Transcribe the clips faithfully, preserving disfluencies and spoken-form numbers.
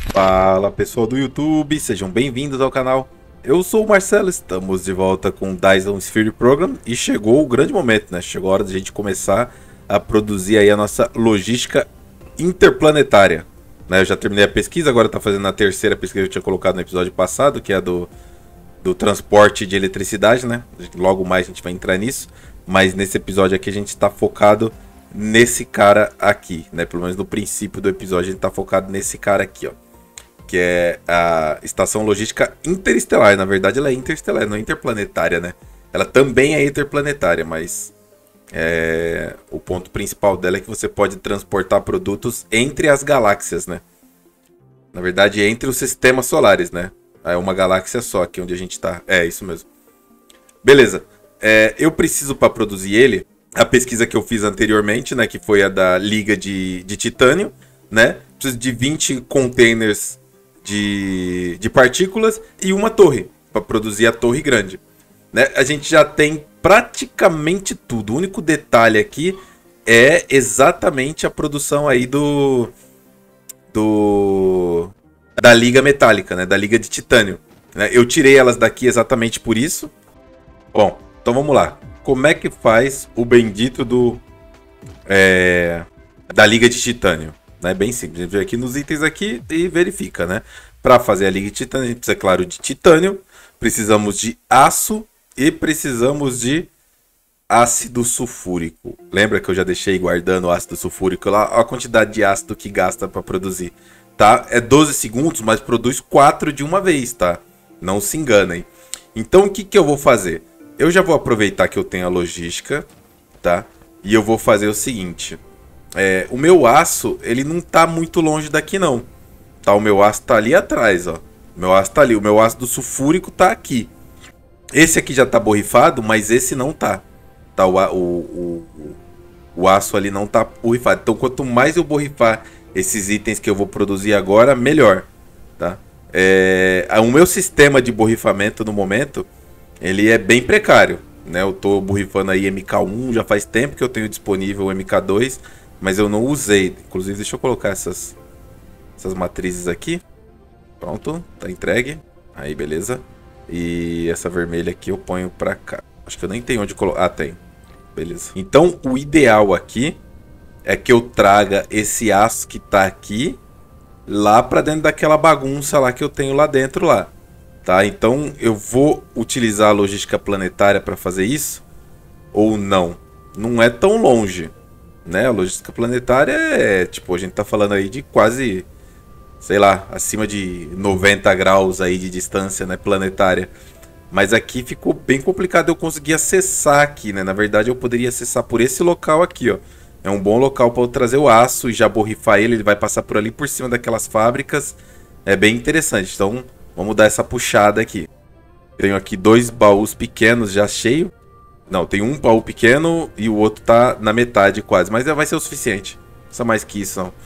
Fala pessoal do YouTube, sejam bem-vindos ao canal. Eu sou o Marcelo, estamos de volta com o Dyson Sphere Program e chegou o grande momento, né? Chegou a hora de a gente começar a produzir aí a nossa logística interplanetária, né? Eu já terminei a pesquisa, agora tá fazendo a terceira pesquisa que eu tinha colocado no episódio passado, que é a do, do transporte de eletricidade, né? Logo mais a gente vai entrar nisso, mas nesse episódio aqui a gente está focado nesse cara aqui, né? Pelo menos no princípio do episódio a gente tá focado nesse cara aqui, ó. Que é a Estação Logística Interestelar. Na verdade ela é interestelar, não é interplanetária, né? Ela também é interplanetária, mas é, o ponto principal dela é que você pode transportar produtos entre as galáxias, né? Na verdade, entre os sistemas solares, né? É uma galáxia só aqui onde a gente tá. É, isso mesmo. Beleza. É, eu preciso, para produzir ele, a pesquisa que eu fiz anteriormente, né? Que foi a da Liga de, de Titânio, né? Preciso de vinte containers De, de partículas e uma torre para produzir a torre grande, né? A gente já tem praticamente tudo. O único detalhe aqui é exatamente a produção aí do do da liga metálica, né? Da liga de titânio, né? Eu tirei elas daqui exatamente por isso. Bom, então vamos lá. Como é que faz o bendito do é, da liga de titânio? É bem simples, a gente vem aqui nos itens aqui e verifica, né? Para fazer a liga de titânio, a gente precisa, claro, de titânio, precisamos de aço e precisamos de ácido sulfúrico. Lembra que eu já deixei guardando o ácido sulfúrico lá? Olha a quantidade de ácido que gasta para produzir, tá? É doze segundos, mas produz quatro de uma vez, tá? Não se enganem. Então, o que, que eu vou fazer? Eu já vou aproveitar que eu tenho a logística, tá? E eu vou fazer o seguinte... É, o meu aço, ele não tá muito longe daqui não. Tá, o meu aço tá ali atrás, ó. O meu aço tá ali, o meu ácido sulfúrico tá aqui. Esse aqui já tá borrifado, mas esse não tá. Tá, o, o, o, o aço ali não tá borrifado. Então quanto mais eu borrifar esses itens que eu vou produzir agora, melhor, tá? É, o meu sistema de borrifamento no momento, ele é bem precário, né? Eu tô borrifando aí M K um, já faz tempo que eu tenho disponível o M K dois, mas eu não usei. Inclusive, deixa eu colocar essas, essas matrizes aqui. Pronto, tá entregue. Aí, beleza. E essa vermelha aqui eu ponho pra cá. Acho que eu nem tenho onde colocar. Ah, tem. Beleza. Então, o ideal aqui é que eu traga esse aço que tá aqui lá pra dentro daquela bagunça lá que eu tenho lá dentro lá. Tá? Então, eu vou utilizar a logística planetária pra fazer isso? Ou não? Não é tão longe. Né? A logística planetária é, tipo, a gente tá falando aí de quase, sei lá, acima de noventa graus aí de distância, né, planetária. Mas aqui ficou bem complicado eu conseguir acessar aqui, né? Na verdade eu poderia acessar por esse local aqui, ó. É um bom local para eu trazer o aço e já borrifar ele, ele vai passar por ali por cima daquelas fábricas. É bem interessante, então vamos dar essa puxada aqui. Tenho aqui dois baús pequenos já cheios. Não, tem um baú pequeno e o outro tá na metade quase. Mas vai ser o suficiente. Não precisa mais que isso, não.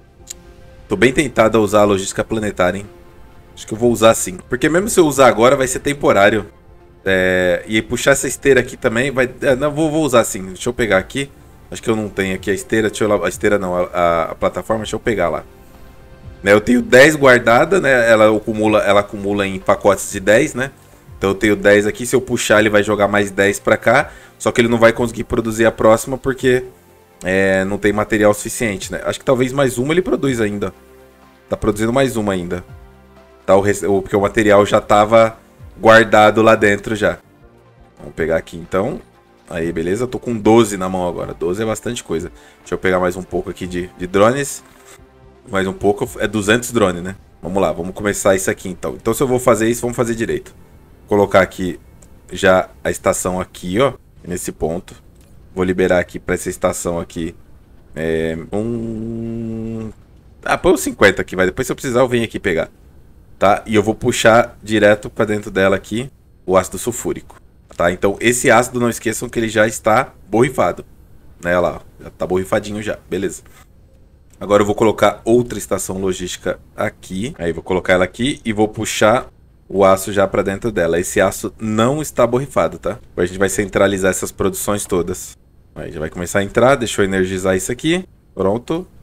Tô bem tentado a usar a logística planetária, hein? Acho que eu vou usar sim. Porque mesmo se eu usar agora, vai ser temporário. É... E puxar essa esteira aqui também vai... É, não, vou, vou usar sim. Deixa eu pegar aqui. Acho que eu não tenho aqui a esteira. Deixa eu... A esteira não, a, a, a plataforma. Deixa eu pegar lá. Né, eu tenho dez guardada, né? Ela acumula, ela acumula em pacotes de dez, né? Então eu tenho dez aqui, se eu puxar ele vai jogar mais dez pra cá. Só que ele não vai conseguir produzir a próxima porque é, não tem material suficiente, né? Acho que talvez mais uma ele produz ainda. Tá produzindo mais uma ainda. Tá, o, o, porque o material já tava guardado lá dentro já. Vamos pegar aqui então. Aí, beleza? Eu tô com doze na mão agora. doze é bastante coisa. Deixa eu pegar mais um pouco aqui de, de drones. Mais um pouco, é duzentos drones, né? Vamos lá, vamos começar isso aqui então. Então se eu vou fazer isso, vamos fazer direito. Colocar aqui já a estação aqui, ó, nesse ponto. Vou liberar aqui para essa estação aqui é, um... Ah, põe os cinquenta aqui, vai. Depois se eu precisar eu venho aqui pegar, tá? E eu vou puxar direto para dentro dela aqui o ácido sulfúrico, tá? Então esse ácido, não esqueçam que ele já está borrifado, né? Olha lá, já tá borrifadinho já, beleza. Agora eu vou colocar outra estação logística aqui. Aí vou colocar ela aqui e vou puxar o aço já para dentro dela. Esse aço não está borrifado, tá? A gente vai centralizar essas produções todas. Aí já vai começar a entrar. Deixa eu energizar isso aqui. Pronto.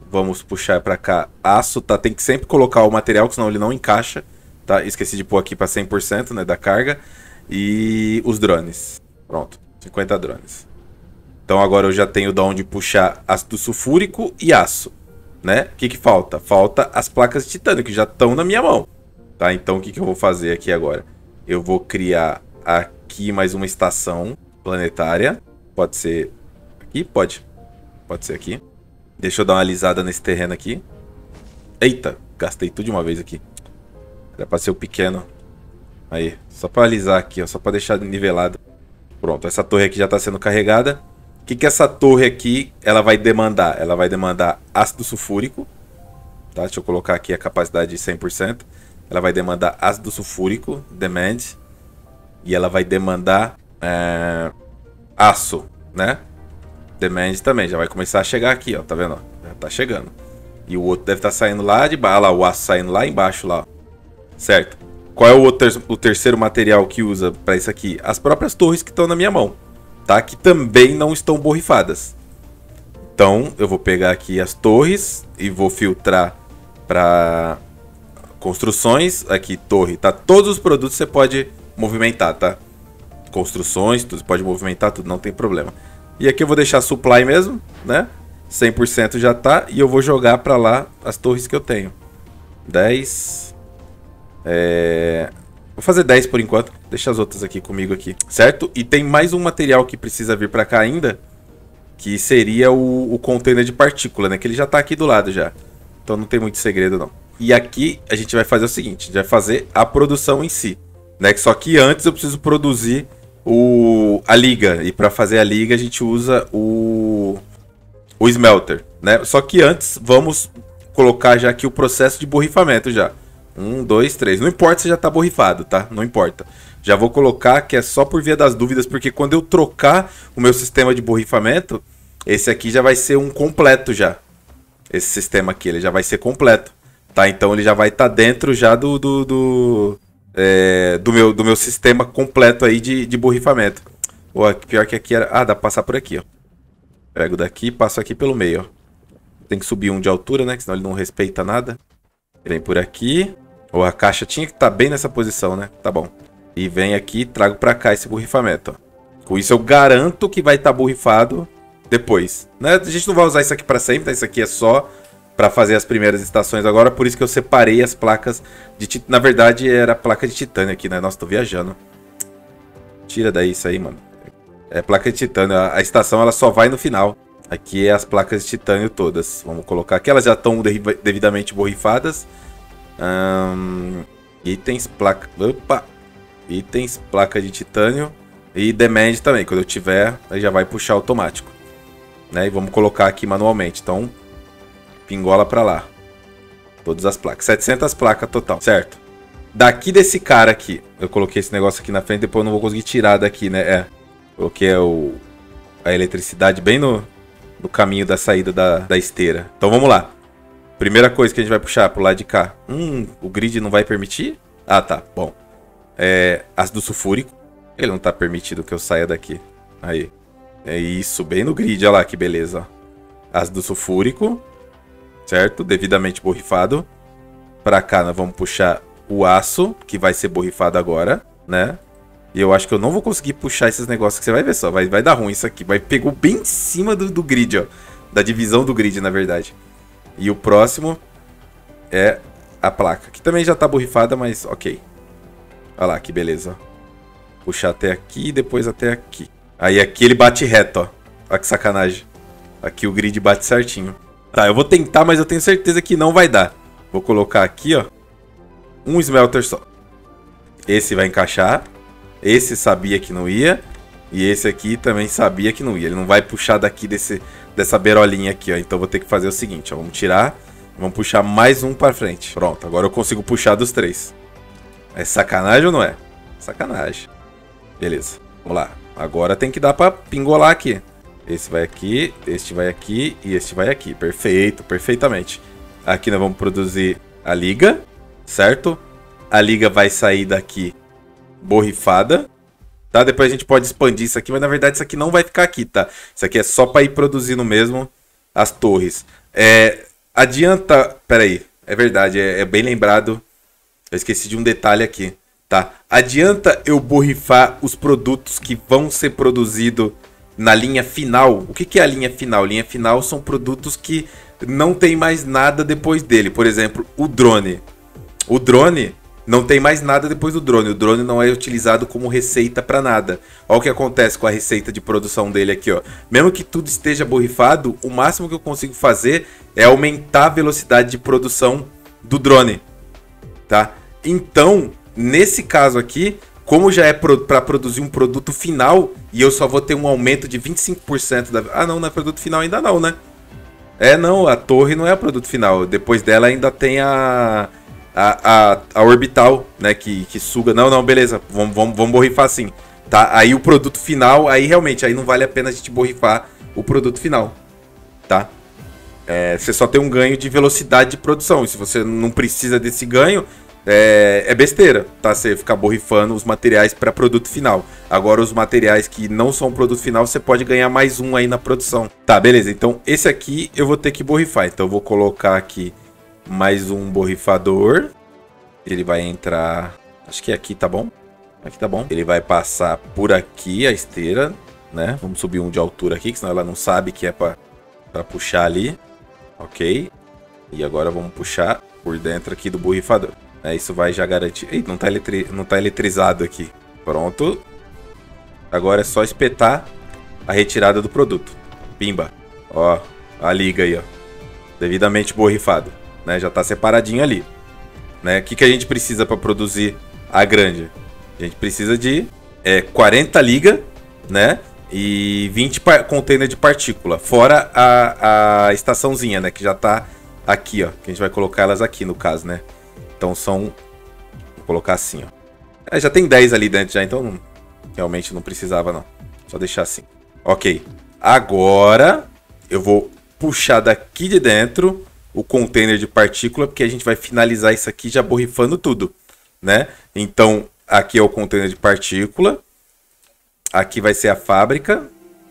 Vamos puxar pra cá aço, tá? Tem que sempre colocar o material, senão ele não encaixa, tá? Esqueci de pôr aqui pra cem por cento, né, da carga. E os drones. Pronto, cinquenta drones. Então agora eu já tenho de onde puxar ácido sulfúrico e aço, né? O que que falta? Falta as placas de titânio, que já estão na minha mão, tá? Então o que que eu vou fazer aqui agora? Eu vou criar aqui mais uma estação planetária. Pode ser aqui? Pode. Pode ser aqui. Deixa eu dar uma alisada nesse terreno aqui. Eita, gastei tudo de uma vez aqui. Era pra ser o pequeno. Aí, só pra alisar aqui, ó, só pra deixar nivelado. Pronto, essa torre aqui já tá sendo carregada. O que que essa torre aqui, ela vai demandar? Ela vai demandar ácido sulfúrico. Tá? Deixa eu colocar aqui a capacidade de cem por cento. Ela vai demandar ácido sulfúrico, demand. E ela vai demandar é, aço, né? Demand também, já vai começar a chegar aqui, ó, tá vendo? Já tá chegando. E o outro deve estar tá saindo lá de baixo, lá, o aço saindo lá embaixo, lá, ó. Certo? Qual é o, outro, o terceiro material que usa para isso aqui? As próprias torres que estão na minha mão, tá? Que também não estão borrifadas. Então, eu vou pegar aqui as torres e vou filtrar para construções. Aqui, torre, tá? Todos os produtos você pode movimentar, tá? Construções, tudo, você pode movimentar tudo, não tem problema. E aqui eu vou deixar supply mesmo, né? cem por cento já tá. E eu vou jogar para lá as torres que eu tenho. dez... É... Vou fazer dez por enquanto. Deixa as outras aqui comigo aqui, certo? E tem mais um material que precisa vir para cá ainda, que seria o, o container de partícula, né? Que ele já tá aqui do lado já. Então não tem muito segredo não. E aqui a gente vai fazer o seguinte, a gente vai fazer a produção em si, né? Só que antes eu preciso produzir o, a liga. E para fazer a liga a gente usa o, o smelter, né? Só que antes vamos colocar já aqui o processo de borrifamento já. Um, dois, três. Não importa se já tá borrifado, tá? Não importa. Já vou colocar que é só por via das dúvidas, porque quando eu trocar o meu sistema de borrifamento, esse aqui já vai ser um completo já. Esse sistema aqui, ele já vai ser completo, tá? Então ele já vai estar tá dentro já do, do, do, é, do, meu, do meu sistema completo aí de, de borrifamento. Pô, pior que aqui era... Ah, dá pra passar por aqui, ó. Pego daqui e passo aqui pelo meio, ó. Tem que subir um de altura, né? Senão ele não respeita nada. Vem por aqui. Ou a caixa tinha que estar tá bem nessa posição, né? Tá bom. E vem aqui e trago pra cá esse borrifamento, ó. Com isso eu garanto que vai estar tá borrifado depois, né? A gente não vai usar isso aqui pra sempre, tá? Isso aqui é só pra fazer as primeiras estações agora. Por isso que eu separei as placas de titânio. Na verdade era a placa de titânio aqui, né? Nossa, tô viajando. Tira daí isso aí, mano. É placa de titânio. A estação ela só vai no final. Aqui é as placas de titânio todas. Vamos colocar aqui. Elas já estão devidamente borrifadas. Hum, itens, placa... Opa! Itens, placa de titânio. E demand também. Quando eu tiver, aí já vai puxar automático. Né? E vamos colocar aqui manualmente. Então, pingola pra lá. Todas as placas. setecentas placas total, certo? Daqui desse cara aqui. Eu coloquei esse negócio aqui na frente. Depois eu não vou conseguir tirar daqui, né? É. Coloquei o... a eletricidade bem no... no caminho da saída da, da esteira. Então vamos lá. Primeira coisa que a gente vai puxar pro lado de cá. Hum, o grid não vai permitir? Ah, tá. Bom. É, ácido sulfúrico. Ele não tá permitido que eu saia daqui. Aí. É isso, bem no grid. Olha lá que beleza. Ácido sulfúrico. Certo? Devidamente borrifado. Pra cá nós vamos puxar o aço, que vai ser borrifado agora, né? E eu acho que eu não vou conseguir puxar esses negócios que você vai ver só. Vai, vai dar ruim isso aqui. Vai pegou bem em cima do, do grid, ó. Da divisão do grid, na verdade. E o próximo é a placa. Que também já tá borrifada, mas ok. Olha lá, que beleza. Puxar até aqui e depois até aqui. Aí aqui ele bate reto, ó. Olha que sacanagem. Aqui o grid bate certinho. Tá, eu vou tentar, mas eu tenho certeza que não vai dar. Vou colocar aqui, ó. Um smelter só. Esse vai encaixar. Esse sabia que não ia. E esse aqui também sabia que não ia. Ele não vai puxar daqui desse, dessa beirolinha aqui, ó. Então vou ter que fazer o seguinte, ó. Vamos tirar. Vamos puxar mais um pra frente. Pronto, agora eu consigo puxar dos três. É sacanagem ou não é? Sacanagem. Beleza, vamos lá. Agora tem que dar pra pingolar aqui. Esse vai aqui, este vai aqui e este vai aqui. Perfeito, perfeitamente. Aqui nós vamos produzir a liga, certo? A liga vai sair daqui borrifada, tá? Depois a gente pode expandir isso aqui, mas na verdade isso aqui não vai ficar aqui, tá? Isso aqui é só para ir produzindo mesmo as torres. É, Adianta... Pera aí, é verdade, é, é bem lembrado. Eu esqueci de um detalhe aqui, tá? Adianta eu borrifar os produtos que vão ser produzidos na linha final. O que, que é a linha final? Linha final são produtos que não tem mais nada depois dele. Por exemplo, o drone. O drone não tem mais nada depois do drone. O drone não é utilizado como receita para nada. Olha o que acontece com a receita de produção dele aqui, ó. Mesmo que tudo esteja borrifado, o máximo que eu consigo fazer é aumentar a velocidade de produção do drone, tá? Então, nesse caso aqui, como já é para produzir um produto final e eu só vou ter um aumento de vinte e cinco por cento da... Ah, não, não é produto final ainda não, né? É, não, a torre não é o produto final. Depois dela ainda tem a... A, a, a orbital, né, que, que suga. Não, não, beleza, vamos, vamos, vamos borrifar sim, tá? Aí o produto final, aí realmente, aí não vale a pena a gente borrifar o produto final, tá? É, você só tem um ganho de velocidade de produção, e se você não precisa desse ganho, é, é besteira, tá? Você ficar borrifando os materiais para produto final. Agora os materiais que não são produto final, você pode ganhar mais um aí na produção. Tá, beleza, então esse aqui eu vou ter que borrifar, então eu vou colocar aqui mais um borrifador. Ele vai entrar... Acho que aqui tá bom. Aqui tá bom. Ele vai passar por aqui a esteira, né? Vamos subir um de altura aqui, que senão ela não sabe que é pra, pra puxar ali. Ok. E agora vamos puxar por dentro aqui do borrifador. É, isso vai já garantir... Ei, não tá, eletri... não tá eletrizado aqui. Pronto. Agora é só espetar a retirada do produto. Pimba. Ó, a liga aí, ó. Devidamente borrifado. Né, já está separadinho ali. Né? O que, que a gente precisa para produzir a grande? A gente precisa de é, quarenta ligas, né? E vinte containers de partícula. Fora a, a estaçãozinha, né? Que já está aqui, ó. Que a gente vai colocar elas aqui, no caso, né? Então são... Vou colocar assim, ó. É, já tem dez ali dentro já, então não, realmente não precisava, não. Só deixar assim. Ok. Agora eu vou puxar daqui de dentro o container de partícula, porque a gente vai finalizar isso aqui já borrifando tudo, né? Então, aqui é o container de partícula. Aqui vai ser a fábrica.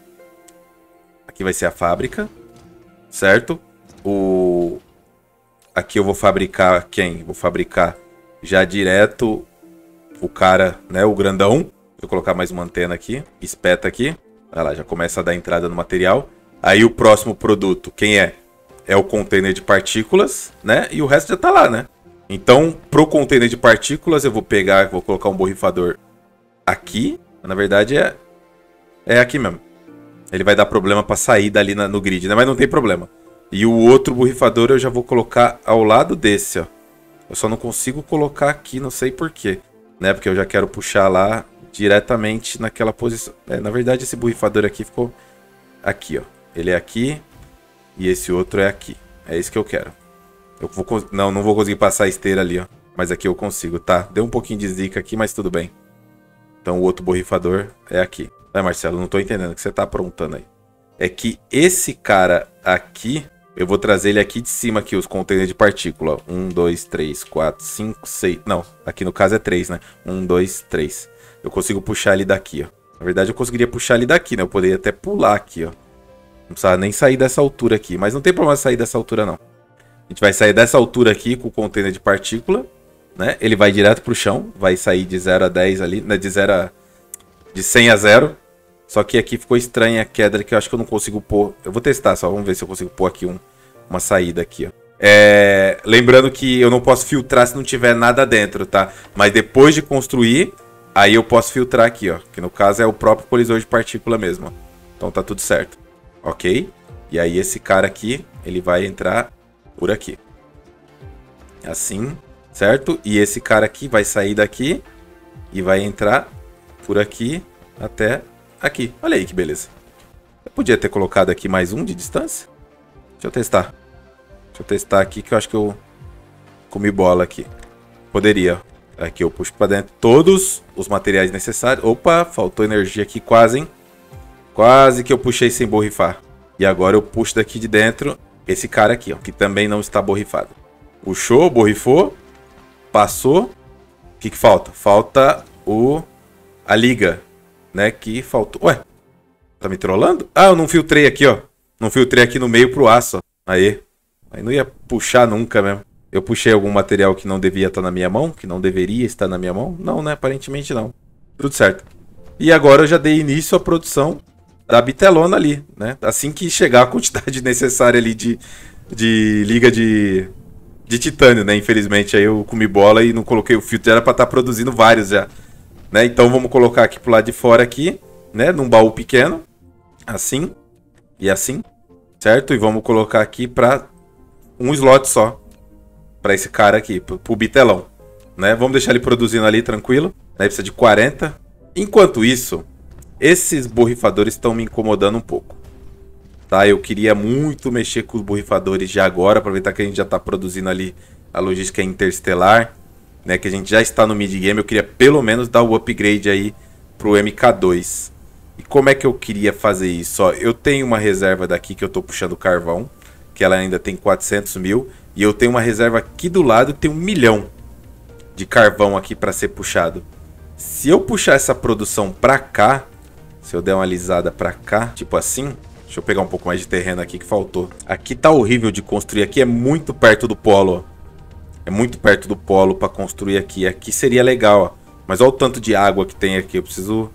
Aqui vai ser a fábrica, certo? O... Aqui eu vou fabricar quem? Vou fabricar já direto o cara, né? O grandão. Vou colocar mais uma antena aqui. Espeta aqui. Olha lá, já começa a dar entrada no material. Aí o próximo produto, quem é? É o container de partículas, né? E o resto já tá lá, né? Então, pro container de partículas, eu vou pegar, vou colocar um borrifador aqui. Na verdade, é, é aqui mesmo. Ele vai dar problema para sair dali na, no grid, né? Mas não tem problema. E o outro borrifador eu já vou colocar ao lado desse, ó. Eu só não consigo colocar aqui, não sei porquê, né? Porque eu já quero puxar lá diretamente naquela posição. É, na verdade, esse borrifador aqui ficou aqui, ó. Ele é aqui. E esse outro é aqui. É isso que eu quero. Eu vou, não, não vou conseguir passar a esteira ali, ó. Mas aqui eu consigo, tá? Deu um pouquinho de zica aqui, mas tudo bem. Então o outro borrifador é aqui. É, Marcelo, não tô entendendo o que você tá aprontando aí. É que esse cara aqui, eu vou trazer ele aqui de cima, aqui, os containers de partícula. Um, dois, três, quatro, cinco, seis... Não, aqui no caso é três, né? Um, dois, três. Eu consigo puxar ele daqui, ó. Na verdade eu conseguiria puxar ele daqui, né? Eu poderia até pular aqui, ó. Não precisava nem sair dessa altura aqui. Mas não tem problema sair dessa altura, não. A gente vai sair dessa altura aqui com o container de partícula, né? Ele vai direto pro chão. Vai sair de zero a dez ali. Né? De, zero a... de cem a zero. Só que aqui ficou estranha a queda que eu acho que eu não consigo pôr. Eu vou testar só. Vamos ver se eu consigo pôr aqui um... uma saída aqui, ó. É... Lembrando que eu não posso filtrar se não tiver nada dentro, tá? Mas depois de construir, aí eu posso filtrar aqui, ó. Que no caso é o próprio colisor de partícula mesmo, ó. Então tá tudo certo. Ok? E aí esse cara aqui, ele vai entrar por aqui. Assim, certo? E esse cara aqui vai sair daqui e vai entrar por aqui até aqui. Olha aí que beleza. Eu podia ter colocado aqui mais um de distância. Deixa eu testar. Deixa eu testar aqui que eu acho que eu comi bola aqui. Poderia. Aqui eu puxo para dentro todos os materiais necessários. Opa, faltou energia aqui quase, hein? Quase que eu puxei sem borrifar. E agora eu puxo daqui de dentro esse cara aqui, ó, que também não está borrifado. Puxou, borrifou, passou. O que que falta? Falta o a liga, né, que faltou. Ué, tá me trollando? Ah, eu não filtrei aqui, ó. Não filtrei aqui no meio pro aço, ó. Aí. Aí não ia puxar nunca mesmo. Eu puxei algum material que não devia estar na minha mão, que não deveria estar na minha mão? Não, né? Aparentemente não. Tudo certo. E agora eu já dei início à produção da bitelona ali, né? Assim que chegar a quantidade necessária ali de, de liga de, de titânio, né? Infelizmente aí eu comi bola e não coloquei o filtro, já era para estar produzindo vários já, né? Então vamos colocar aqui pro lado de fora aqui, né? Num baú pequeno, assim e assim, certo? E vamos colocar aqui para um slot só, para esse cara aqui, pro, pro bitelão, né? Vamos deixar ele produzindo ali tranquilo, né? Precisa de quarenta. Enquanto isso, esses borrifadores estão me incomodando um pouco, tá? Eu queria muito mexer com os borrifadores já agora, aproveitar que a gente já está produzindo ali a logística interestelar, né? Que a gente já está no mid-game, eu queria pelo menos dar o upgrade aí pro M K dois. E como é que eu queria fazer isso? Ó, eu tenho uma reserva daqui que eu estou puxando carvão, que ela ainda tem quatrocentos mil, e eu tenho uma reserva aqui do lado que tem um milhão de carvão aqui para ser puxado. Se eu puxar essa produção para cá, se eu der uma alisada para cá, tipo assim, deixa eu pegar um pouco mais de terreno aqui que faltou. Aqui tá horrível de construir, aqui é muito perto do polo, ó. É muito perto do polo para construir aqui. Aqui seria legal, ó. Mas olha o tanto de água que tem aqui, eu preciso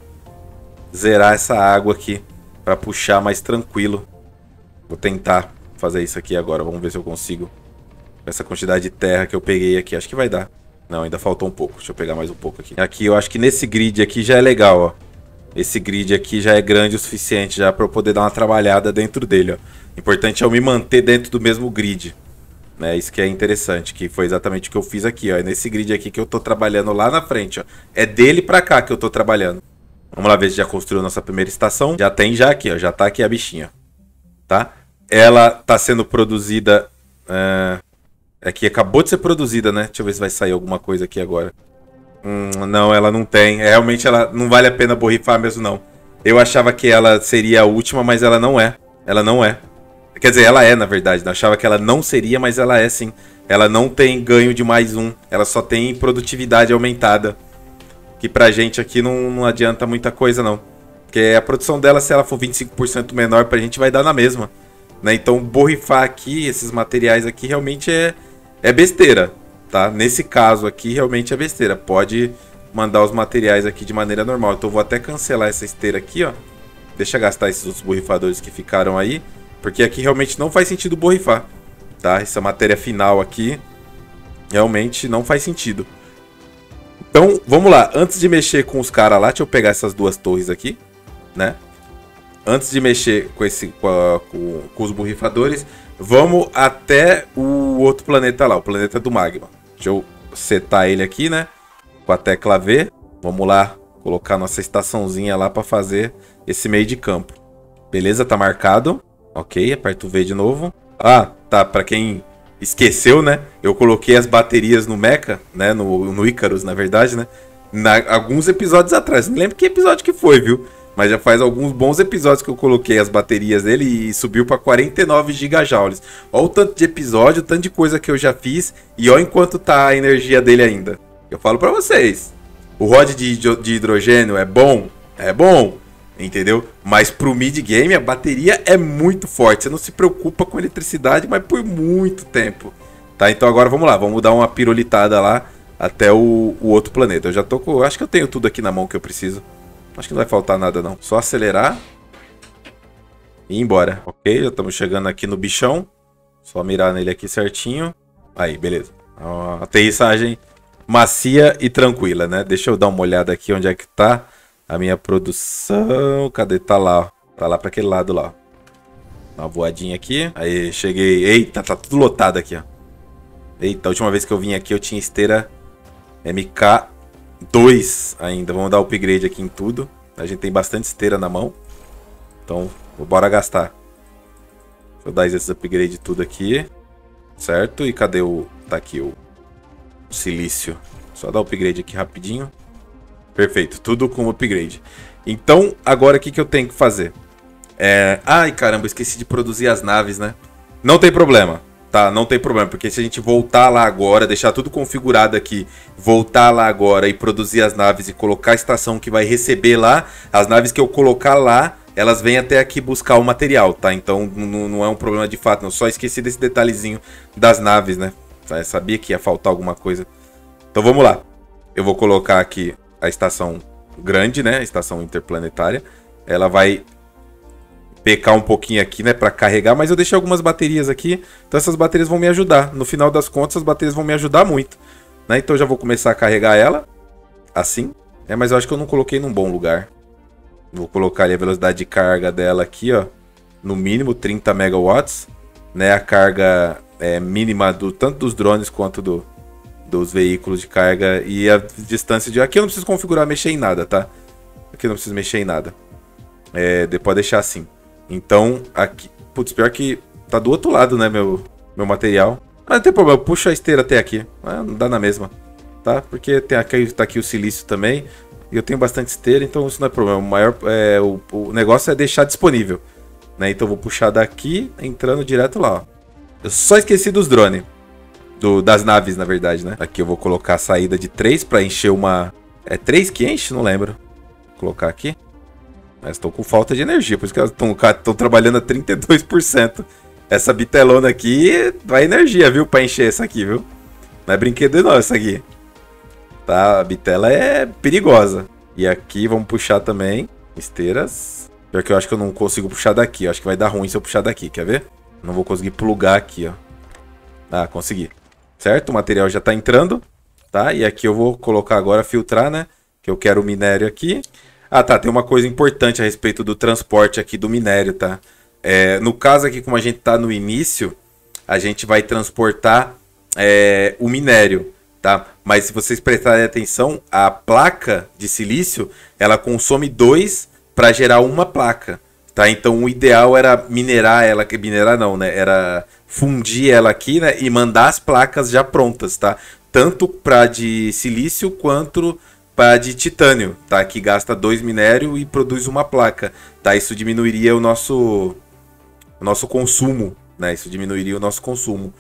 zerar essa água aqui para puxar mais tranquilo. Vou tentar fazer isso aqui agora, vamos ver se eu consigo. Com essa quantidade de terra que eu peguei aqui, acho que vai dar. Não, ainda faltou um pouco, deixa eu pegar mais um pouco aqui. Aqui eu acho que nesse grid aqui já é legal, ó. Esse grid aqui já é grande o suficiente já para eu poder dar uma trabalhada dentro dele, ó. Importante é eu me manter dentro do mesmo grid, né? Isso que é interessante, que foi exatamente o que eu fiz aqui, ó. É nesse grid aqui que eu tô trabalhando lá na frente, ó. É dele para cá que eu tô trabalhando. Vamos lá ver se já construiu nossa primeira estação. Já tem já aqui, ó. Já tá aqui a bichinha, tá? Ela tá sendo produzida... Uh... Aqui acabou de ser produzida, né? Deixa eu ver se vai sair alguma coisa aqui agora. Hum, não, ela não tem. Realmente ela não vale a pena borrifar mesmo, não. Eu achava que ela seria a última, mas ela não é. Ela não é. Quer dizer, ela é, na verdade. Eu achava que ela não seria, mas ela é sim. Ela não tem ganho de mais um. Ela só tem produtividade aumentada. Que pra gente aqui não, não adianta muita coisa, não. Porque a produção dela, se ela for vinte e cinco por cento menor, pra gente vai dar na mesma, né? Então, borrifar aqui, esses materiais aqui, realmente é... É besteira, tá? Nesse caso aqui, realmente é besteira. Pode mandar os materiais aqui de maneira normal. Então, eu vou até cancelar essa esteira aqui, ó. Deixa eu gastar esses outros borrifadores que ficaram aí. Porque aqui realmente não faz sentido borrifar, tá? Essa matéria final aqui realmente não faz sentido. Então, vamos lá. Antes de mexer com os caras lá, deixa eu pegar essas duas torres aqui, né? Antes de mexer com, esse, com, a, com, com os borrifadores... Vamos até o outro planeta lá, o planeta do magma. Deixa eu setar ele aqui, né? Com a tecla V. Vamos lá colocar nossa estaçãozinha lá para fazer esse meio de campo. Beleza, tá marcado. Ok, aperto o V de novo. Ah, tá, para quem esqueceu, né? Eu coloquei as baterias no Mecha, né? No, no Icarus, na verdade, né? Na, alguns episódios atrás. Não lembro que episódio que foi, viu? Mas já faz alguns bons episódios que eu coloquei as baterias dele e subiu para quarenta e nove gigajoules. Olha o tanto de episódio, o tanto de coisa que eu já fiz. E olha enquanto tá a energia dele ainda. Eu falo para vocês. O rod de, de hidrogênio é bom? É bom. Entendeu? Mas pro mid-game a bateria é muito forte. Você não se preocupa com eletricidade, mas por muito tempo. Tá? Então agora vamos lá. Vamos dar uma pirolitada lá até o, o outro planeta. Eu já tô com... Acho que eu tenho tudo aqui na mão que eu preciso. Acho que não vai faltar nada não. Só acelerar. E ir embora. Ok, já estamos chegando aqui no bichão. Só mirar nele aqui certinho. Aí, beleza. Uma aterrissagem macia e tranquila, né? Deixa eu dar uma olhada aqui onde é que tá a minha produção. Cadê? Tá lá, ó. Tá lá para aquele lado lá. Dá uma voadinha aqui. Aí, cheguei. Eita, tá tudo lotado aqui, ó. Eita, a última vez que eu vim aqui eu tinha esteira M K dois ainda. Vamos dar upgrade aqui em tudo. A gente tem bastante esteira na mão. Então, bora gastar. Deixa eu dar esses upgrade tudo aqui. Certo? E cadê o... Tá aqui o, o silício. Só dar upgrade aqui rapidinho. Perfeito. Tudo com upgrade. Então, agora o que, que eu tenho que fazer? É... Ai, caramba, esqueci de produzir as naves, né? Não tem problema. Tá, não tem problema, porque se a gente voltar lá agora, deixar tudo configurado aqui, voltar lá agora e produzir as naves e colocar a estação que vai receber lá, as naves que eu colocar lá, elas vêm até aqui buscar o material, tá? Então não é um problema de fato, não. Só esqueci desse detalhezinho das naves, né? Eu sabia que ia faltar alguma coisa. Então vamos lá. Eu vou colocar aqui a estação grande, né? A estação interplanetária. Ela vai pecar um pouquinho aqui, né? Pra carregar, mas eu deixei algumas baterias aqui. Então essas baterias vão me ajudar. No final das contas, as baterias vão me ajudar muito, né? Então eu já vou começar a carregar ela. Assim. É, mas eu acho que eu não coloquei num bom lugar. Vou colocar ali a velocidade de carga dela aqui, ó. No mínimo trinta megawatts. Né? A carga é, mínima do, tanto dos drones quanto do, dos veículos de carga. E a distância de... Aqui eu não preciso configurar, mexer em nada, tá? Aqui eu não preciso mexer em nada. É, pode deixar assim. Então, aqui... Putz, pior que tá do outro lado, né, meu, meu material. Mas não tem problema, eu puxo a esteira até aqui. Ah, não dá na mesma. Tá? Porque tem aqui, tá aqui o silício também. E eu tenho bastante esteira, então isso não é problema. O maior é, o, o negócio é deixar disponível. Né? Então eu vou puxar daqui, entrando direto lá. Ó. Eu só esqueci dos drones. Do, das naves, na verdade, né? Aqui eu vou colocar a saída de três para encher uma... É três que enche? Não lembro. Vou colocar aqui. Mas estou com falta de energia, por isso que elas estão trabalhando a trinta e dois por cento. Essa bitelona aqui vai energia, viu? Para encher essa aqui, viu? Não é brinquedo não, essa aqui. Tá, a bitela é perigosa. E aqui vamos puxar também esteiras. Pior que eu acho que eu não consigo puxar daqui. Eu acho que vai dar ruim se eu puxar daqui, quer ver? Não vou conseguir plugar aqui, ó. Ah, consegui. Certo? O material já tá entrando. Tá? E aqui eu vou colocar agora, filtrar, né? Que eu quero o minério aqui. Ah, tá. Tem uma coisa importante a respeito do transporte aqui do minério, tá? É, no caso aqui, como a gente tá no início, a gente vai transportar é, o minério. Tá? Mas se vocês prestarem atenção, a placa de silício, ela consome dois para gerar uma placa, tá? Então o ideal era minerar ela, minerar não, né? Era fundir ela aqui, né? E mandar as placas já prontas, tá? Tanto para de silício quanto para de titânio, tá? Que gasta dois minérios e produz uma placa, tá? Isso diminuiria o nosso, o nosso consumo, né? Isso diminuiria o nosso consumo.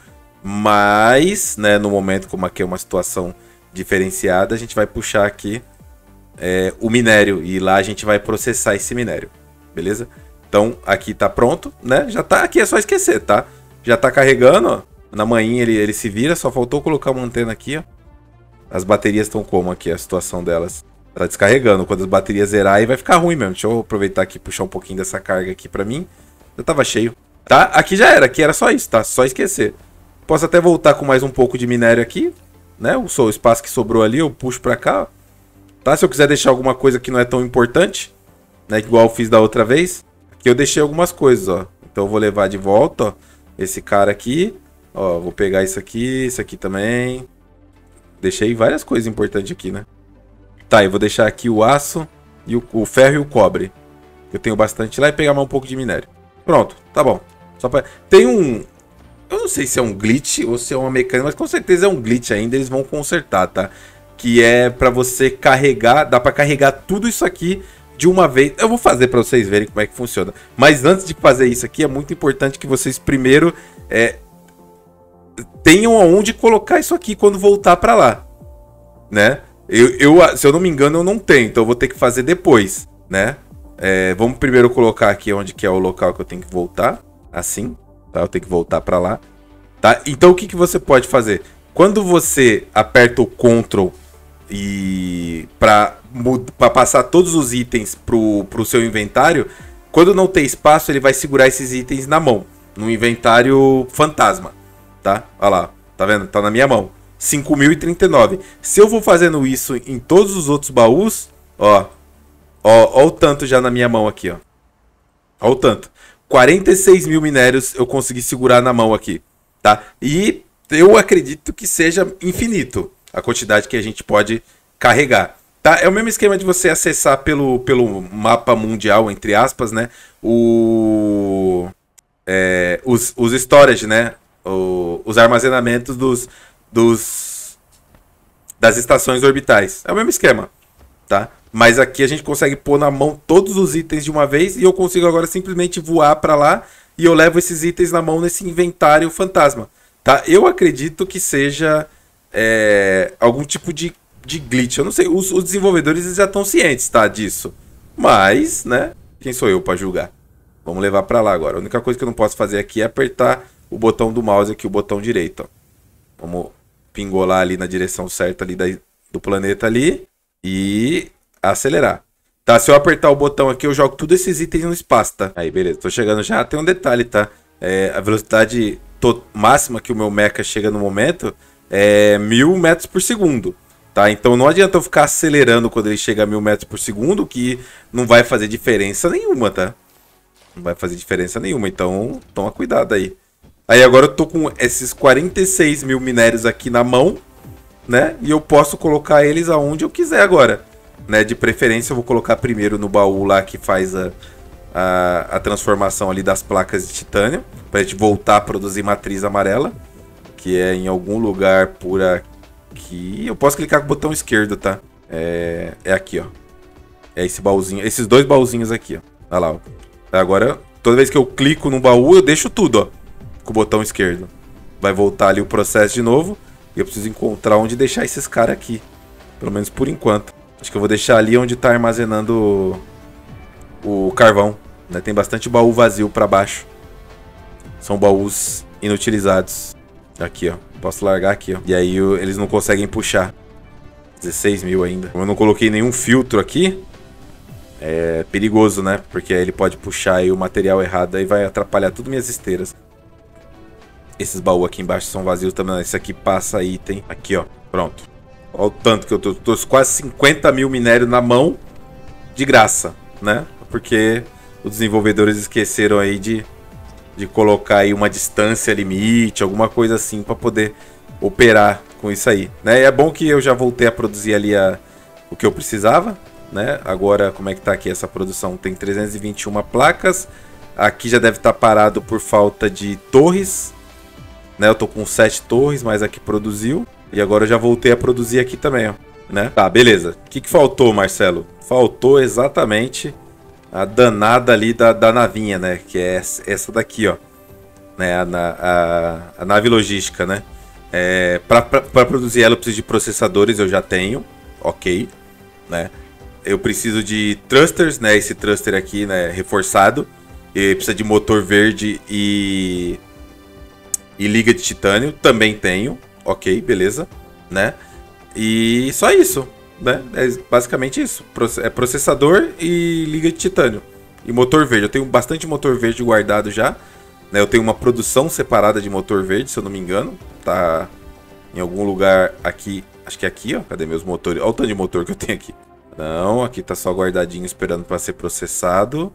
Mas, né, no momento como aqui é uma situação diferenciada, a gente vai puxar aqui é, o minério e lá a gente vai processar esse minério, beleza? Então aqui tá pronto, né? Já tá aqui, é só esquecer, tá? Já tá carregando, ó. Na manhinha ele, ele se vira, só faltou colocar uma antena aqui, ó. As baterias estão como aqui, a situação delas? Tá descarregando, quando as baterias zerar aí vai ficar ruim mesmo. Deixa eu aproveitar aqui e puxar um pouquinho dessa carga aqui pra mim. Já tava cheio, tá? Aqui já era, aqui era só isso, tá? Só esquecer. Posso até voltar com mais um pouco de minério aqui, né? O espaço que sobrou ali eu puxo pra cá, tá? Se eu quiser deixar alguma coisa que não é tão importante, né? Igual eu fiz da outra vez, aqui eu deixei algumas coisas, ó. Então eu vou levar de volta, ó, esse cara aqui, ó. Vou pegar isso aqui, isso aqui também. Deixei várias coisas importantes aqui, né? Tá, eu vou deixar aqui o aço e o, o ferro e o cobre. Eu tenho bastante lá e pegar mais um pouco de minério. Pronto, tá bom. Só pra... Tem um... Eu não sei se é um glitch ou se é uma mecânica, mas com certeza é um glitch ainda, eles vão consertar, tá? Que é pra você carregar, dá pra carregar tudo isso aqui de uma vez. Eu vou fazer pra vocês verem como é que funciona. Mas antes de fazer isso aqui, é muito importante que vocês primeiro é, tenham aonde colocar isso aqui quando voltar pra lá, né? Eu, eu, se eu não me engano, eu não tenho, então eu vou ter que fazer depois, né? É, vamos primeiro colocar aqui onde que é o local que eu tenho que voltar, assim. Tá? Eu tenho que voltar para lá, tá? Então o que, que você pode fazer? Quando você aperta o Ctrl e para passar todos os itens pro, pro seu inventário, quando não tem espaço, ele vai segurar esses itens na mão, no inventário fantasma, tá? Olha lá, tá vendo? Tá na minha mão. cinco mil e trinta e nove. Se eu vou fazendo isso em todos os outros baús, ó, ó, ó o tanto já na minha mão aqui, ó. Ó o tanto. quarenta e seis mil minérios eu consegui segurar na mão aqui, tá? E eu acredito que seja infinito a quantidade que a gente pode carregar, tá? É o mesmo esquema de você acessar pelo, pelo mapa mundial, entre aspas, né? O, é, os, os storage, né? O, os armazenamentos dos, dos, das estações orbitais. É o mesmo esquema, tá? Mas aqui a gente consegue pôr na mão todos os itens de uma vez e eu consigo agora simplesmente voar para lá e eu levo esses itens na mão nesse inventário fantasma, tá? Eu acredito que seja é, algum tipo de, de glitch. Eu não sei, os, os desenvolvedores já estão cientes, tá, disso. Mas, né, quem sou eu pra julgar? Vamos levar pra lá agora. A única coisa que eu não posso fazer aqui é apertar o botão do mouse aqui, o botão direito, ó. Vamos pingolar ali na direção certa ali da, do planeta ali e acelerar. Tá, se eu apertar o botão aqui, eu jogo todos esses itens no espaço, tá? Aí, beleza, tô chegando já. Tem um detalhe, tá? É, a velocidade máxima que o meu mecha chega no momento é mil metros por segundo, tá? Então não adianta eu ficar acelerando quando ele chega a mil metros por segundo, que não vai fazer diferença nenhuma, tá? Não vai fazer diferença nenhuma, então toma cuidado aí. Aí agora eu tô com esses quarenta e seis mil minérios aqui na mão, né? E eu posso colocar eles aonde eu quiser agora, né? De preferência eu vou colocar primeiro no baú lá que faz a, a, a transformação ali das placas de titânio, pra gente voltar a produzir matriz amarela, que é em algum lugar por aqui. Eu posso clicar com o botão esquerdo, tá? É, é aqui, ó. É esse baúzinho, esses dois baúzinhos aqui, ó. Olha lá, ó. Agora, toda vez que eu clico no baú, eu deixo tudo, ó. Com o botão esquerdo. Vai voltar ali o processo de novo. E eu preciso encontrar onde deixar esses caras aqui. Pelo menos por enquanto. Acho que eu vou deixar ali onde tá armazenando o, o carvão, né? Tem bastante baú vazio pra baixo. São baús inutilizados. Aqui, ó. Posso largar aqui, ó. E aí eu, eles não conseguem puxar. dezesseis mil ainda. Como eu não coloquei nenhum filtro aqui, é perigoso, né? Porque aí ele pode puxar aí o material errado. Aí vai atrapalhar tudo minhas esteiras. Esses baús aqui embaixo são vazios também. Esse aqui passa item. Aqui, ó. Pronto. Olha o tanto que eu tô. Tô quase cinquenta mil minérios na mão. De graça, né? Porque os desenvolvedores esqueceram aí de, de colocar aí uma distância limite. Alguma coisa assim pra poder operar com isso aí, né? E é bom que eu já voltei a produzir ali a, o que eu precisava, né? Agora, como é que tá aqui essa produção? Tem trezentas e vinte e uma placas. Aqui já deve estar parado por falta de torres. Né, eu tô com sete torres, mas aqui produziu. E agora eu já voltei a produzir aqui também, ó. Né? Tá, beleza. O que, que faltou, Marcelo? Faltou exatamente a danada ali da, da navinha, né? Que é essa daqui, ó. Né? A, a, a nave logística, né? É, pra, pra, pra produzir ela eu preciso de processadores, eu já tenho. Ok. Né? Eu preciso de thrusters, né? Esse thruster aqui, né? Reforçado. E precisa de motor verde e... E liga de titânio, também tenho. Ok, beleza, né? E só isso, né? É basicamente isso. É processador e liga de titânio. E motor verde. Eu tenho bastante motor verde guardado já. Né? Eu tenho uma produção separada de motor verde, se eu não me engano. Tá em algum lugar aqui. Acho que é aqui, ó. Cadê meus motores? Olha o tanto de motor que eu tenho aqui. Não, aqui tá só guardadinho esperando para ser processado.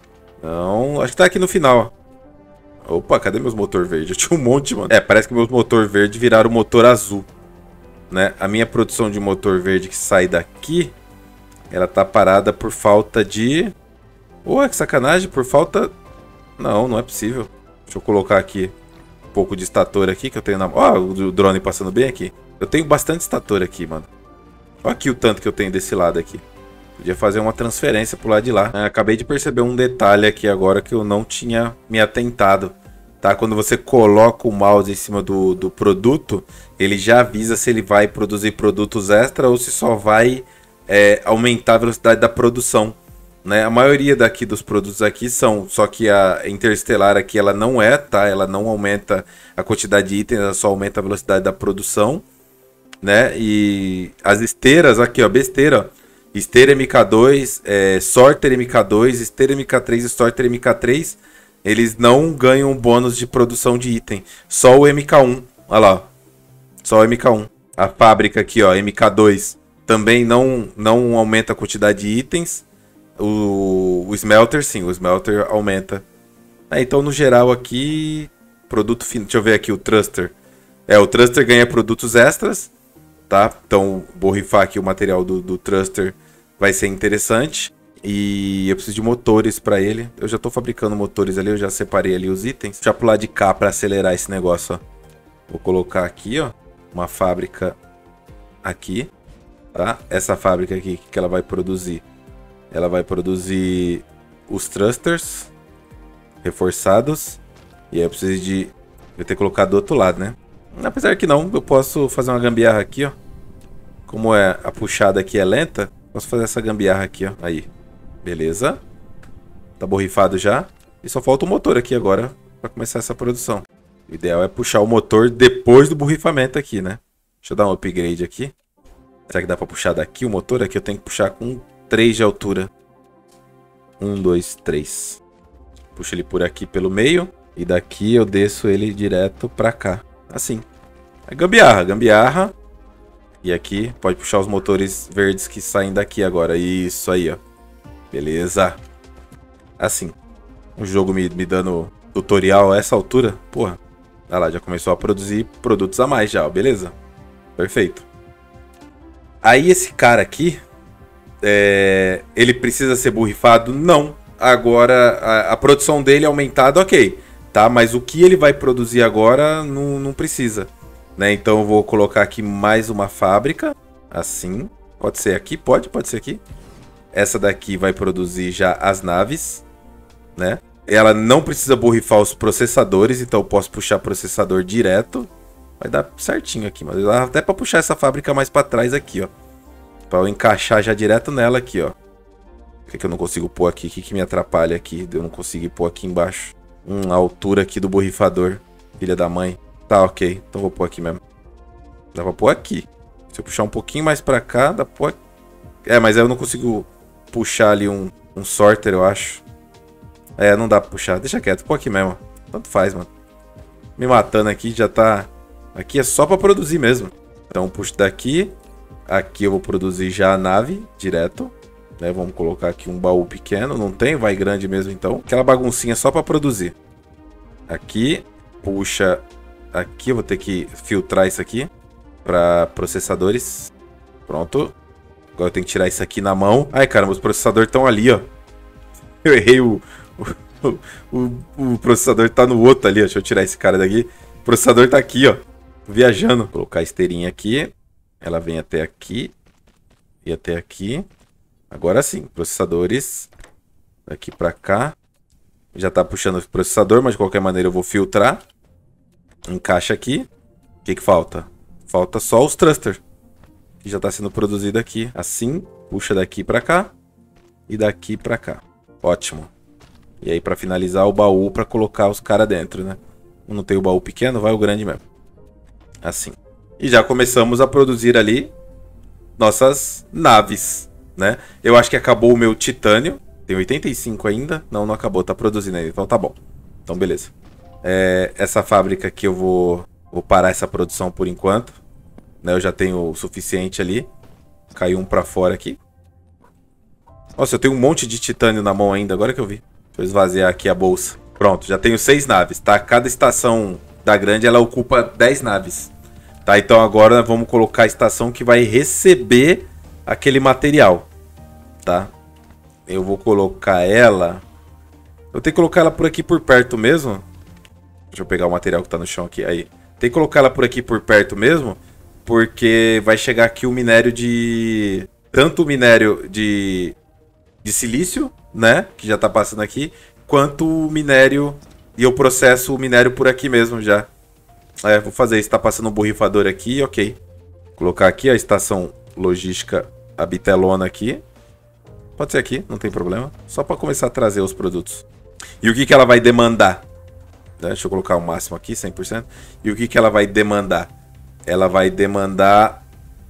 Não, acho que tá aqui no final, ó. Opa, cadê meus motor verde? Eu tinha um monte, mano. É, parece que meus motor verde viraram motor azul, né? A minha produção de motor verde que sai daqui, ela tá parada por falta de... Ué, que sacanagem, por falta... Não, não é possível. Deixa eu colocar aqui um pouco de estator aqui que eu tenho na... Ó, o drone passando bem aqui. Eu tenho bastante estator aqui, mano. Olha aqui o tanto que eu tenho desse lado aqui. Podia fazer uma transferência pro lado de lá. Eu acabei de perceber um detalhe aqui agora que eu não tinha me atentado. Tá? Quando você coloca o mouse em cima do, do produto, ele já avisa se ele vai produzir produtos extra ou se só vai é, aumentar a velocidade da produção. Né? A maioria daqui dos produtos aqui são, só que a Interestelar aqui ela não é, tá? Ela não aumenta a quantidade de itens, ela só aumenta a velocidade da produção. Né? E as esteiras aqui, ó, besteira, ó. Esteira M K dois, é, Sorter M K dois, Esteira M K três e Sorter M K três, eles não ganham bônus de produção de item. Só o M K um, olha lá, só o M K um. A fábrica aqui, ó, M K dois, também não, não aumenta a quantidade de itens. O, o Smelter, sim, o Smelter aumenta. É, então, no geral aqui, produto final, deixa eu ver aqui o Thruster. É, o Thruster ganha produtos extras. Tá? Então, borrifar aqui o material do, do Thruster vai ser interessante. E eu preciso de motores para ele. Eu já estou fabricando motores ali, eu já separei ali os itens. Deixa eu pular de cá para acelerar esse negócio, ó. Vou colocar aqui, ó, uma fábrica aqui, tá? Essa fábrica aqui, que ela vai produzir? Ela vai produzir os Thrusters reforçados. E aí eu preciso de... Eu ter colocado do outro lado, né? Apesar que não, eu posso fazer uma gambiarra aqui, ó. Como é, a puxada aqui é lenta, posso fazer essa gambiarra aqui, ó. Aí, beleza. Tá borrifado já. E só falta o motor aqui agora para começar essa produção. O ideal é puxar o motor depois do borrifamento aqui, né? Deixa eu dar um upgrade aqui. Será que dá para puxar daqui o motor? Aqui eu tenho que puxar com três de altura. um, dois, três. Puxo ele por aqui pelo meio. E daqui eu desço ele direto para cá. Assim. É gambiarra, gambiarra. E aqui pode puxar os motores verdes que saem daqui agora. Isso aí, ó. Beleza. Assim. O jogo me, me dando tutorial a essa altura. Porra. Olha lá, já começou a produzir produtos a mais já, ó. Beleza. Perfeito. Aí esse cara aqui, é, ele precisa ser borrifado? Não. Agora, a, a produção dele é aumentada, ok. Tá? Mas o que ele vai produzir agora não, não precisa. Né? Então eu vou colocar aqui mais uma fábrica. Assim. Pode ser aqui? Pode, pode ser aqui. Essa daqui vai produzir já as naves. Né? Ela não precisa borrifar os processadores, então eu posso puxar processador direto. Vai dar certinho aqui, mas dá até para puxar essa fábrica mais para trás aqui, ó. Para eu encaixar já direto nela aqui, ó. Por que, que eu não consigo pôr aqui? O que, que me atrapalha aqui? Eu não consigo pôr aqui embaixo. Hum, a altura aqui do borrifador. Filha da mãe. Tá, ok. Então vou pôr aqui mesmo. Dá pra pôr aqui. Se eu puxar um pouquinho mais pra cá, dá pra pôr aqui. É, mas aí eu não consigo puxar ali um, um sorter, eu acho. É, não dá pra puxar. Deixa quieto. Pô aqui mesmo. Tanto faz, mano. Me matando aqui, já tá... Aqui é só pra produzir mesmo. Então puxo daqui. Aqui eu vou produzir já a nave direto. Né? Vamos colocar aqui um baú pequeno. Não tem? Vai grande mesmo então. Aquela baguncinha só pra produzir. Aqui. Puxa. Aqui eu vou ter que filtrar isso aqui. Pra processadores. Pronto. Agora eu tenho que tirar isso aqui na mão. Ai, caramba, os processadores estão ali, ó. Eu errei o... O, o, o processador tá no outro ali, ó. Deixa eu tirar esse cara daqui. O processador tá aqui, ó. Viajando. Vou colocar a esteirinha aqui. Ela vem até aqui. E até aqui. Agora sim. Processadores. Daqui pra cá. Já tá puxando o processador, mas de qualquer maneira eu vou filtrar. Encaixa aqui. O que que falta? Falta só os thrusters. Que já tá sendo produzido aqui. Assim. Puxa daqui pra cá. E daqui pra cá. Ótimo. E aí pra finalizar o baú pra colocar os caras dentro, né? Não tem o baú pequeno, vai o grande mesmo. Assim. E já começamos a produzir ali nossas naves, né? Eu acho que acabou o meu titânio. Tem oitenta e cinco ainda. Não, não acabou, tá produzindo ainda. Então tá bom. Então beleza. É, essa fábrica aqui eu vou, vou parar essa produção por enquanto. Né? Eu já tenho o suficiente ali. Caiu um pra fora aqui. Nossa, eu tenho um monte de titânio na mão ainda, agora que eu vi. Deixa eu esvaziar aqui a bolsa. Pronto, já tenho seis naves, tá? Cada estação da grande, ela ocupa dez naves. Tá? Então agora vamos colocar a estação que vai receber aquele material. Tá? Eu vou colocar ela... Eu tenho que colocar ela por aqui por perto mesmo. Deixa eu pegar o material que tá no chão aqui. Aí. Tem que colocar ela por aqui por perto mesmo. Porque vai chegar aqui o minério de... Tanto o minério de... de silício, né, que já tá passando aqui, quanto o minério, e eu processo o minério por aqui mesmo já. É, vou fazer isso, tá passando um borrifador aqui, ok. Vou colocar aqui a estação logística, a bitelona aqui. Pode ser aqui, não tem problema. Só para começar a trazer os produtos. E o que que ela vai demandar? Deixa eu colocar o máximo aqui, cem por cento. E o que que ela vai demandar? Ela vai demandar...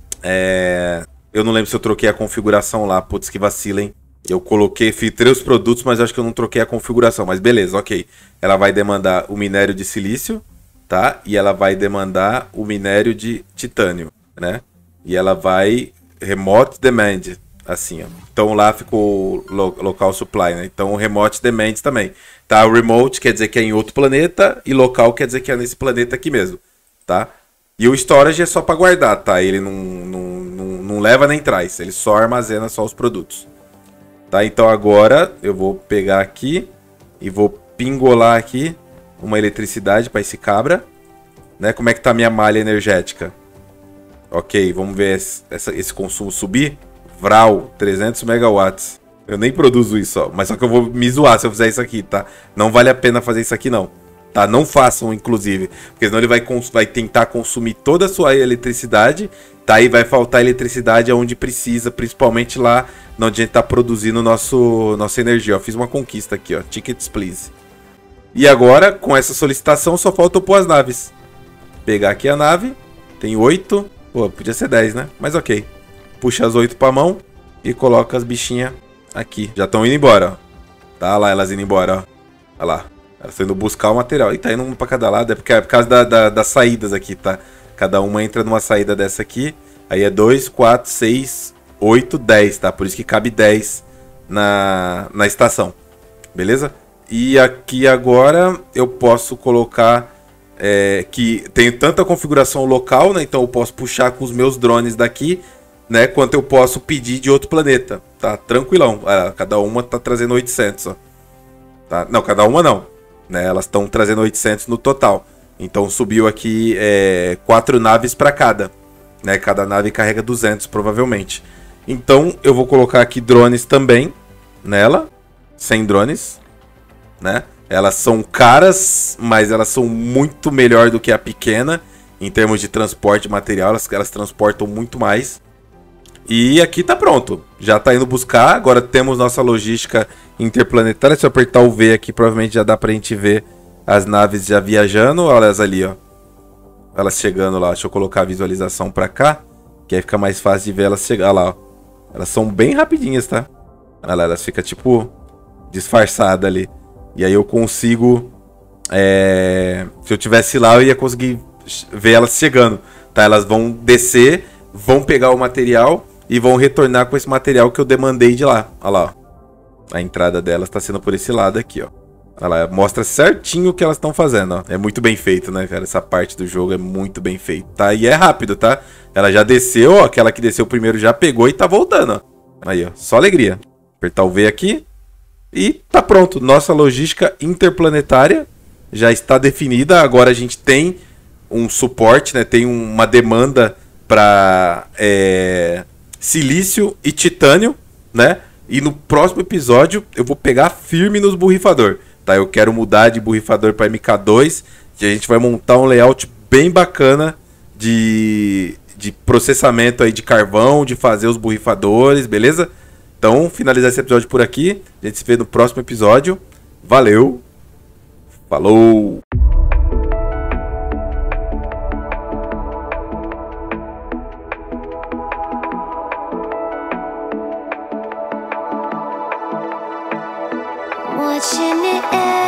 É... Eu não lembro se eu troquei a configuração lá, putz, que vacila, hein? Eu coloquei, filtrei os produtos, mas acho que eu não troquei a configuração. Mas beleza, ok. Ela vai demandar o minério de silício, tá? E ela vai demandar o minério de titânio, né? E ela vai remote demand, assim, ó. Então lá ficou lo local supply, né? Então o remote demand também. Tá? O remote quer dizer que é em outro planeta e local quer dizer que é nesse planeta aqui mesmo, tá? E o storage é só para guardar, tá? Ele não, não, não, não leva nem traz, ele só armazena só os produtos. Tá, então agora eu vou pegar aqui e vou pingolar aqui uma eletricidade para esse cabra. Né? Como é que tá a minha malha energética? Ok, vamos ver esse, essa, esse consumo subir. Vral, trezentos megawatts. Eu nem produzo isso, ó, mas só que eu vou me zoar se eu fizer isso aqui, tá? Não vale a pena fazer isso aqui, não. Tá? Não façam, inclusive, porque senão ele vai, vai tentar consumir toda a sua eletricidade, tá? E vai faltar eletricidade onde precisa, principalmente lá onde a gente tá produzindo nosso, nossa energia. Ó, fiz uma conquista aqui, ó. Tickets, please. E agora, com essa solicitação, só falta eu pôr as naves. Pegar aqui a nave. Tem oito. Pô, podia ser dez, né? Mas ok. Puxa as oito pra mão e coloca as bichinhas aqui. Já estão indo embora, ó. Tá lá elas indo embora, ó. Olha lá. Elas estão indo buscar o material. E tá indo um pra cada lado. É, porque é por causa da, da, das saídas aqui, tá? Cada uma entra numa saída dessa aqui. Aí é dois, quatro, seis, oito, dez, tá? Por isso que cabe dez na, na estação. Beleza? E aqui agora eu posso colocar... É, que tem tanta configuração local, né? Então eu posso puxar com os meus drones daqui, né? Quanto eu posso pedir de outro planeta. Tá? Tranquilão. Ah, cada uma tá trazendo oitocentos, ó. Tá? Não, cada uma não. Né? Elas estão trazendo oitocentos no total. Então subiu aqui é, quatro naves para cada. Né? Cada nave carrega duzentos, provavelmente. Então eu vou colocar aqui drones também nela. cem drones. Né? Elas são caras, mas elas são muito melhor do que a pequena. Em termos de transporte de material, elas, elas transportam muito mais. E aqui tá pronto. Já tá indo buscar. Agora temos nossa logística interplanetária. Se eu apertar o V aqui, provavelmente já dá pra gente ver as naves já viajando. Olha elas ali, ó. Elas chegando lá. Deixa eu colocar a visualização pra cá, que aí fica mais fácil de ver elas chegar. Olha lá, ó. Elas são bem rapidinhas, tá? Olha lá, elas ficam tipo disfarçadas ali. E aí eu consigo... É... Se eu tivesse lá, eu ia conseguir ver elas chegando. Tá? Elas vão descer, vão pegar o material e vão retornar com esse material que eu demandei de lá. Olha lá, ó. A entrada delas está sendo por esse lado aqui, ó. Olha lá, mostra certinho o que elas estão fazendo, ó. É muito bem feito, né, cara? Essa parte do jogo é muito bem feito, tá? E é rápido, tá? Ela já desceu, ó. Aquela que desceu primeiro já pegou e tá voltando, ó. Aí, ó. Só alegria. Apertar o V aqui. E tá pronto. Nossa logística interplanetária já está definida. Agora a gente tem um suporte, né? Tem uma demanda para é, silício e titânio, né? E no próximo episódio eu vou pegar firme nos borrifador, tá? Eu quero mudar de borrifador para M K dois, que a gente vai montar um layout bem bacana de, de processamento aí de carvão, de fazer os borrifadores, beleza? Então, finalizar esse episódio por aqui. A gente se vê no próximo episódio. Valeu! Falou! Watching it